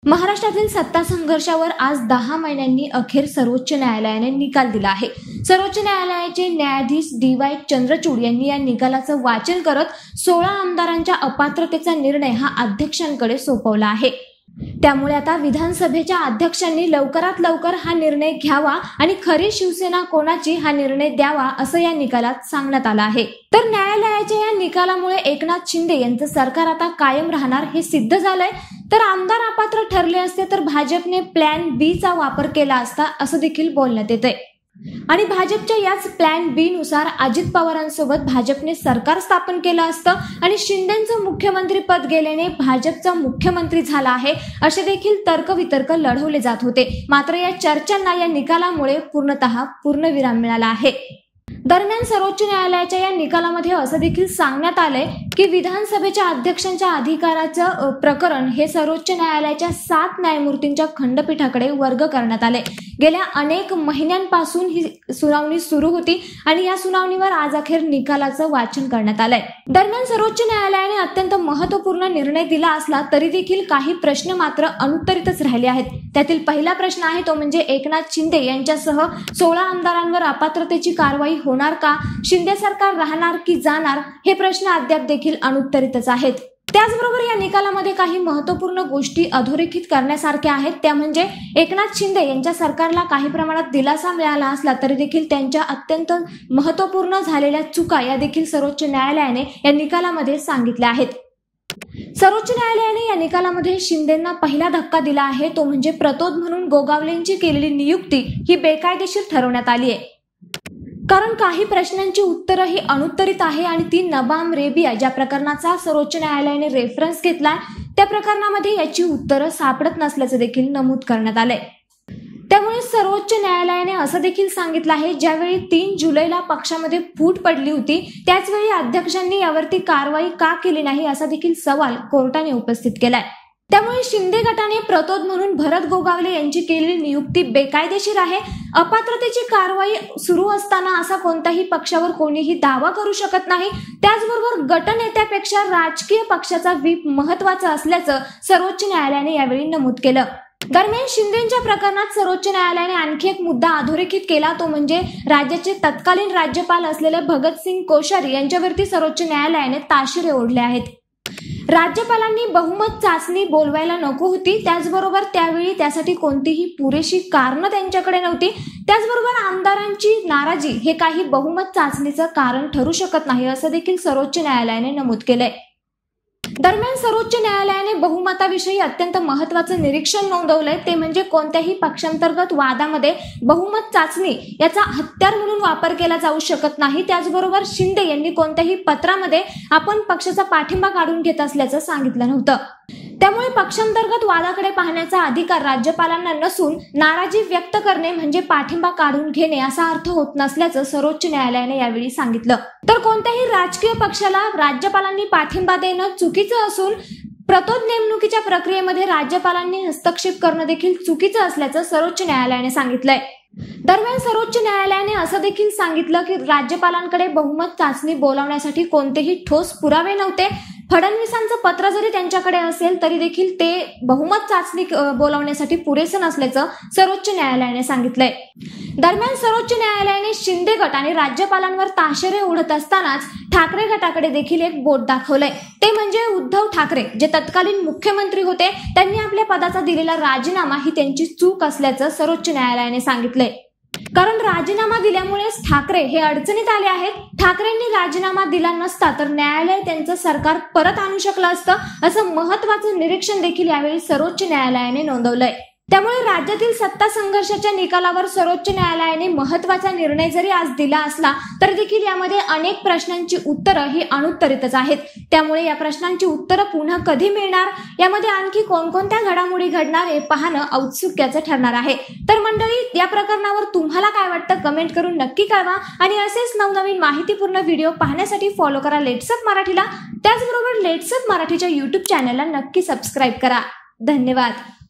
महाराष्ट्रातील सत्ता संघर्षावर आज 10 महिन्यांनी अखेर सर्वोच्च न्यायालयाने निकाल दिला आहे। सर्वोच्च न्यायालयाचे न्यायाधीश DY चंद्रचूड यांनी या निकालाचं वाचन करत 16 आमदारांच्या अपात्रतेचा निर्णय हा अध्यक्षांकडे सोपवला आहे। त्यामुळे आता विधानसभेच्या अध्यक्षांनी लवकरात लवकर हा निर्णय घ्यावा आणि खरी शिवसेना कोणाची हा निर्णय द्यावा असं या निकालात सांगण्यात आलं आहे। तर न्यायालयाच्या या निकालामुळे एकनाथ शिंदे यांचं सरकार आता कायम राहणार हे सिद्ध झालंय। तर आमदार अपात्र ठरले असते तर भाजपने प्लॅन बी चा वापर केला असता असं देखील बोलण्यात येतंय आणि भाजपच्या याच प्लॅन बी नुसार अजित पवारांसोबत भाजपने सरकार स्थापन केलं असतं आणि शिंदेंचं मुख्यमंत्री पद गेल्याने भाजपचा मुख्यमंत्री झाला आहे असे देखील तर्कवितर्क लढवले जात होते। मात्र या चर्चांना या निकालामुळे पूर्णविराम मिळाला आहे। दरम्यान सर्वोच्च न्यायालयाच्या या निकालामध्ये असं देखील सांगण्यात आलंय की विधानसभेच्या अध्यक्षांच्या अधिकाराचं प्रकरण हे सर्वोच्च न्यायालयाच्या 7 न्यायमूर्तींच्या खंडपीठाकडे वर्ग करण्यात आले। गेल्या अनेक महिन्यांपासून ही सुनावणी सुरू होती आणि या सुनावणीवर आज अखेर निकालाचं वाचन करण्यात आलंय। दरम्यान सर्वोच्च न्यायालयाने अत्यंत महत्त्वपूर्ण निर्णय दिला असला तरी देखील काही प्रश्न मात्र अनुत्तरितच राहिले आहेत। त्यातील पहिला प्रश्न आहे तो म्हणजे एकनाथ शिंदे यांच्यासह 16 आमदारांवर अपात्रतेची कारवाई होणार का, शिंदे सरकार राहणार की जाणार, हे प्रश्न अद्याप देखील अनुत्तरितच आहेत। त्याचबरोबर या निकालामध्ये काही महत्त्वपूर्ण गोष्टी अधोरेखित करण्यासारख्या आहेत। त्या म्हणजे एकनाथ शिंदे यांच्या सरकारला काही प्रमाणात दिलासा मिळाला असला तरी देखील त्यांच्या अत्यंत महत्त्वपूर्ण झालेल्या चुका या देखील सर्वोच्च न्यायालयाने या निकालामध्ये सांगितल्या आहेत। सर्वोच्च न्यायालयाने या निकालामध्ये शिंदेंना पहिला धक्का दिला आहे तो म्हणजे प्रतोद म्हणून गोगावलेंची केलेली नियुक्ती ही बेकायदेशीर ठरवण्यात आली आहे। कारण काही प्रश्नांची उत्तरं ही अनुत्तरित आहे आणि ती नबाम रेबिया ज्या प्रकरणाचा सर्वोच्च न्यायालयाने रेफरन्स घेतलाय त्या प्रकरणामध्ये याची उत्तरं सापडत नसल्याचं देखील नमूद करण्यात आलंय। त्यामुळे सर्वोच्च न्यायालयाने असं देखील सांगितलं आहे ज्यावेळी 3 जुलैला पक्षामध्ये फूट पडली होती त्याचवेळी अध्यक्षांनी यावरती कारवाई का केली नाही असा देखील सवाल कोर्टाने उपस्थित केलाय। त्यामुळे शिंदे गटाने प्रतोद म्हणून भरत गोगावले यांची केलेली नियुक्ती बेकायदेशीर आहे। अपात्रतेची कारवाई सुरू असताना असा कोणत्याही पक्षावर कोणीही दावा करू शकत नाही। त्याचबरोबर गटनेत्यापेक्षा राजकीय पक्षाचा व्हीप महत्त्वाचा असल्याचं सर्वोच्च न्यायालयाने यावेळी नमूद केलं। दरम्यान शिंदेच्या प्रकरणात सर्वोच्च न्यायालयाने आणखी एक मुद्दा अधोरेखित केला तो म्हणजे राज्याचे तत्कालीन राज्यपाल असलेले भगतसिंग कोश्यारी यांच्यावरती सर्वोच्च न्यायालयाने ताशेरे ओढले आहेत। राज्यपालांनी बहुमत चाचणी बोलवायला नको होती, त्याचबरोबर त्यावेळी त्यासाठी कोणतीही पुरेशी कारणं त्यांच्याकडे नव्हती। त्याचबरोबर आमदारांची नाराजी हे काही बहुमत चाचणीचं कारण ठरू शकत नाही असं देखील सर्वोच्च न्यायालयाने नमूद केलंय। दरम्यान सर्वोच्च न्यायालयाने बहुमताविषयी अत्यंत महत्त्वाचं निरीक्षण नोंदवलंय ते म्हणजे कोणत्याही पक्षांतर्गत वादामध्ये बहुमत चाचणी याचा हत्यार म्हणून वापर केला जाऊ शकत नाही। त्याचबरोबर शिंदे यांनी कोणत्याही पत्रामध्ये आपण पक्षाचा पाठिंबा काढून घेत असल्याचं सांगितलं नव्हतं। त्यामुळे पक्षांतर्गत वादाकडे पाहण्याचा अधिकार राज्यपालांना नसून नाराजी व्यक्त करणे म्हणजे पाठिंबा काढून घेणे असा अर्थ होत नसल्याचं सर्वोच्च न्यायालयाने यावेळी सांगितलं। तर कोणत्याही राजकीय पक्षाला राज्यपालांनी पाठिंबा देणं चुकीचं असून प्रतोद नेमणुकीच्या प्रक्रियेमध्ये राज्यपालांनी हस्तक्षेप करणं देखील चुकीचं असल्याचं सर्वोच्च न्यायालयाने सांगितलंय। दरम्यान सर्वोच्च न्यायालयाने असं देखील सांगितलं की राज्यपालांकडे बहुमत चाचणी बोलावण्यासाठी कोणतेही ठोस पुरावे नव्हते। फडणवीसांचं पत्र जरी त्यांच्याकडे असेल तरी देखील ते बहुमत चाचणी बोलावण्यासाठी पुरेसं नसल्याचं सर्वोच्च न्यायालयाने सांगितलंय। दरम्यान सर्वोच्च न्यायालयाने शिंदे गट आणि राज्यपालांवर ताशेरे ओढत असतानाच ठाकरे गटाकडे देखील एक बोट दाखवलंय ते म्हणजे उद्धव ठाकरे जे तत्कालीन मुख्यमंत्री होते त्यांनी आपल्या पदाचा दिलेला राजीनामा ही त्यांची चूक असल्याचं सर्वोच्च न्यायालयाने सांगितलंय। कारण राजीनामा दिल्यामुळेच ठाकरे हे अडचणीत आले आहेत। ठाकरेंनी राजीनामा दिला नसता तर न्यायालय त्यांचं सरकार परत आणू शकलं असतं असं महत्त्वाचं निरीक्षण देखील यावेळी सर्वोच्च न्यायालयाने नोंदवलंय। त्यामुळे राज्यातील सत्ता संघर्षाच्या निकालावर सर्वोच्च न्यायालयाने महत्त्वाचा निर्णय जरी आज दिला असला तरी देखील यामध्ये अनेक प्रश्नांची उत्तरं ही अनुत्तरितच आहेत। त्यामुळे या प्रश्नांची उत्तरं पुन्हा कधी मिळणार, यामध्ये आणखी कोणकोणत्या घडामोडी घडणार हे पाहणं औत्सुक्याचं ठरणार आहे। तर मंडळी, या प्रकरणावर तुम्हाला काय वाटतं कमेंट करून नक्की कळवा आणि असेच नवनवीन माहितीपूर्ण व्हिडिओ पाहण्यासाठी फॉलो करा लेट्सअप मराठीला। त्याचबरोबर लेट्सअप मराठीच्या YouTube चॅनलला नक्की सबस्क्राईब करा। धन्यवाद।